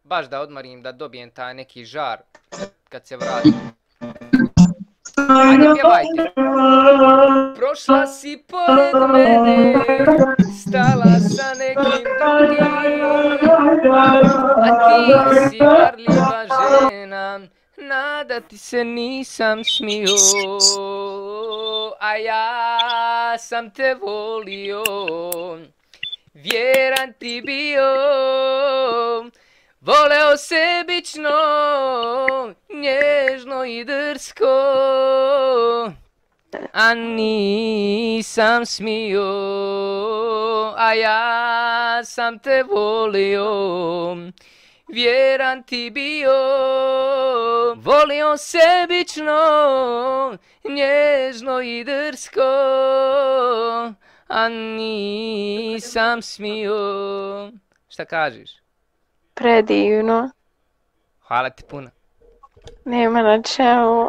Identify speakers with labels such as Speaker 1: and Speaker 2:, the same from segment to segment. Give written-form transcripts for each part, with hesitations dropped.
Speaker 1: baš da odmorim, da dobijem taj neki žar kad se vratim. Ajde, pjevajte. Prošla si pored mene, stala sa nekim drugim, a ti si varljiva žena, nadati se nisam smio, a ja sam te volio, vjeran ti bio, voleo sebično, nježno i drsko, a nisam smio, a ja sam te volio, vjeran ti bio, volio sebično, nježno i drsko, a nisam smio. Šta kažeš?
Speaker 2: Predivno.
Speaker 1: Hvala ti puno.
Speaker 2: Nema na čemu.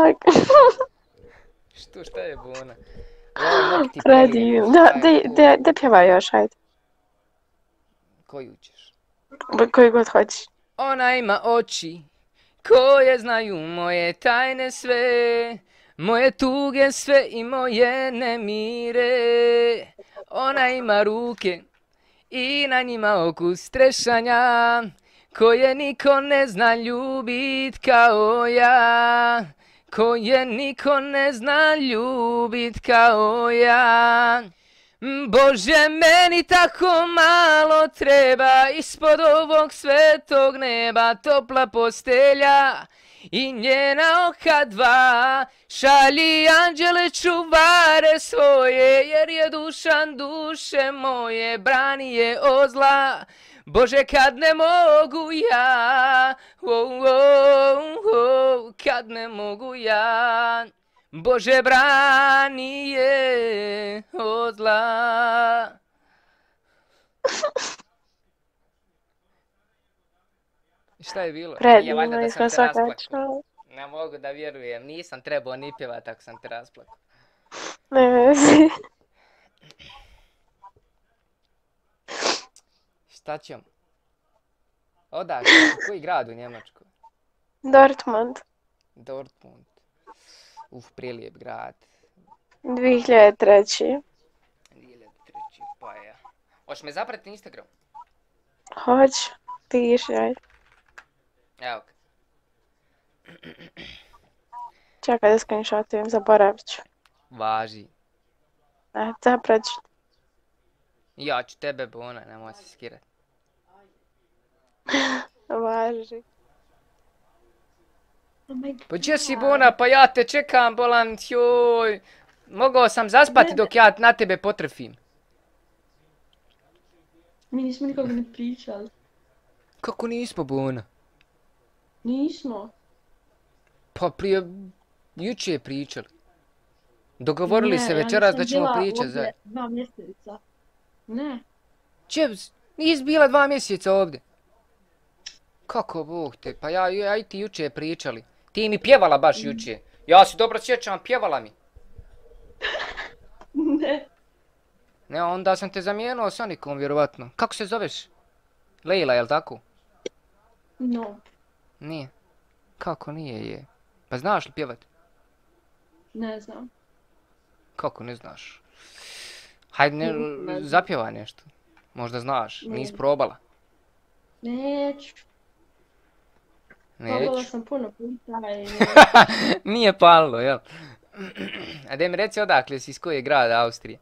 Speaker 1: Šta je bona?
Speaker 2: Predivno. Da pjevaj još, ajde.
Speaker 1: Koju ćeš?
Speaker 2: Koju god hoćeš.
Speaker 1: Ona ima oči koje znaju moje tajne sve, moje tuge sve i moje nemire. Ona ima ruke i na njima okus trešanja, koje niko ne zna ljubit kao ja, koje niko ne zna ljubit kao ja. Bože, meni tako malo treba, ispod ovog svetog neba topla postelja i njena oka dva, šalji anđele čuvare svoje, jer je dušan duše moje, brani je od zla. Bože, kad ne mogu ja, kad ne mogu ja, Bože, brani je od zla. Šta je bilo?
Speaker 2: Predivno, ismo svaka čula.
Speaker 1: Ne mogu da vjerujem, nisam trebao ni pjevat ako sam te rasplakao.
Speaker 2: Ne vezi.
Speaker 1: Šta ćemo? Odakle? Koji grad u Njemačkoj?
Speaker 2: Dortmund.
Speaker 1: Dortmund. Prelijep grad.
Speaker 2: 2003.
Speaker 1: 2003. Pa ja. Hoćeš me zapratiti na Instagram?
Speaker 2: Hoću. Piši, ajde.
Speaker 1: Evo ga.
Speaker 2: Čekaj da screenshotujem, zaboravit ću.
Speaker 1: Važi.
Speaker 2: Zaprat ću.
Speaker 1: Ja ću tebe, bona, nemoj se skirat.
Speaker 2: Važi.
Speaker 1: Pa gdje si, bona, pa ja te čekam, bolan, joj. Mogao sam zaspati dok ja na tebe potrefim.
Speaker 3: Mi nismo nikog ne pričali.
Speaker 1: Kako nismo, bona?
Speaker 3: Nismo.
Speaker 1: Pa prije jučer pričali. Dogovorili se večeras da ćemo pričati za...
Speaker 3: Ne, 2 mjeseca. Ne.
Speaker 1: Nisi bila 2 mjeseca ovdje. Kako Bog te, pa ja i ti jučer pričali. Ti mi pjevala baš jučer. Ja se dobro sjećam, pjevala mi.
Speaker 3: Ne.
Speaker 1: Ne, onda sam te zamijenio s Anikom, vjerovatno. Kako se zoveš? Lejla, jel tako?
Speaker 3: No.
Speaker 1: Nije. Kako nije je? Pa znaš li pjevat?
Speaker 3: Ne znam.
Speaker 1: Kako ne znaš? Hajde, zapjevaj nešto. Možda znaš, nisi probala.
Speaker 3: Neću.
Speaker 1: Neću.
Speaker 3: Probala sam puno puta i...
Speaker 1: Nije palilo, jel? A daj mi reci odakle si, iz kojeg grada Austrije?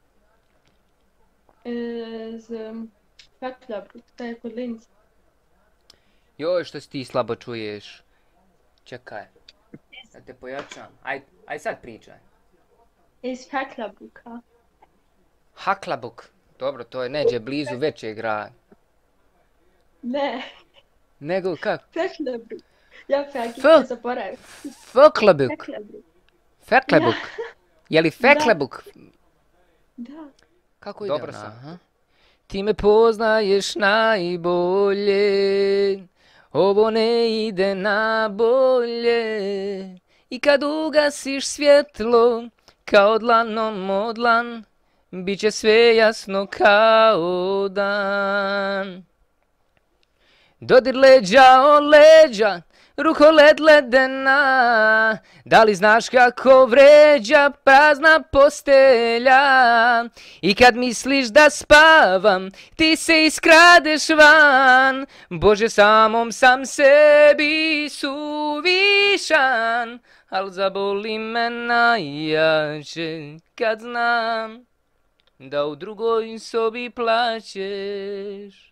Speaker 3: Iz Vaclavu, to je kod Linca.
Speaker 1: Joj, što si ti slabo čuješ. Čekaj. Da te pojačam. Aj sad pričaj.
Speaker 3: Iz Vaclavuka.
Speaker 1: Haklabuk. Dobro, to je neđe blizu većeg grada.
Speaker 3: Ne.
Speaker 1: Nego kako?
Speaker 3: Vaclavuk. Ja Vaclavuk zaboravim.
Speaker 1: Vaclavuk. Vaclavuk. Je li Vaclavuk?
Speaker 3: Da.
Speaker 1: Kako ide? Dobro sam. Ti me poznaješ najbolje, ovo ne ide na bolje. I kad ugasiš svjetlo, kao dlanom o dlan, bit će sve jasno kao dan. Dodir leđa o leđa, rukolet ledena, da li znaš kako vređa prazna postelja? I kad misliš da spavam, ti se iskradeš van, Bože samom sam sebi suvišan, al zaboli me najjače kad znam da u drugoj sobi plaćeš.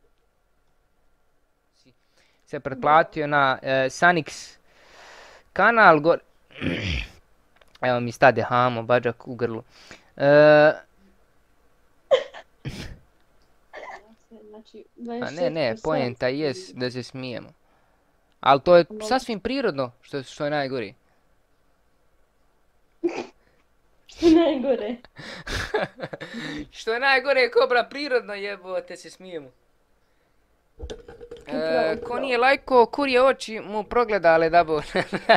Speaker 1: Se pretplatio na Sanix kanal gore. Evo mi stade hamo, bađak u grlu.
Speaker 3: Znači,
Speaker 1: A ne, poenta jes da se smijemo. Ali to je sasvim prirodno, što je najgore.
Speaker 3: Što je najgore?
Speaker 1: Što je najgore, kobra, prirodno jebote se smijemo. Ko nije lajko, kurje oči mu progledale da bo.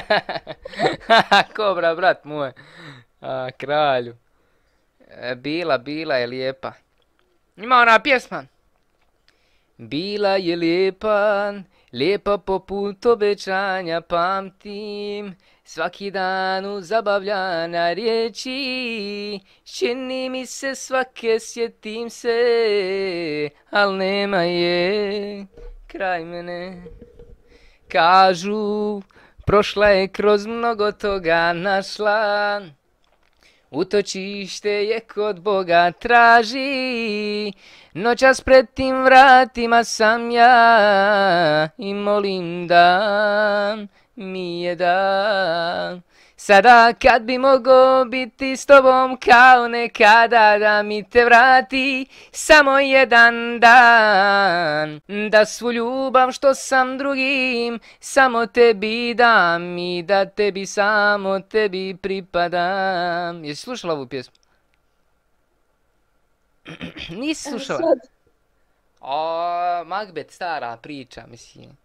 Speaker 1: Kobra, brat moj. Kralju. Bila je lijepa. Ima ona pjesma. Bila je lijepa, lijepa poput obećanja, pamtim svaki dan u zabavljanja riječi, čini mi se svake sjetim se, al nema je kraj mene. Kažu, prošla je kroz mnogo toga, našla utočište je kod Boga traži, noćas pred tim vratima sam ja i molim da mi je da. Sada kad bi mogao biti s tobom kao nekada, da mi te vrati samo jedan dan, da svu ljubav što sam drugim samo tebi dam i da tebi samo tebi pripadam. Jesi slušala ovu pjesmu? Nisi slušala? Macbeth, stara priča, mislim.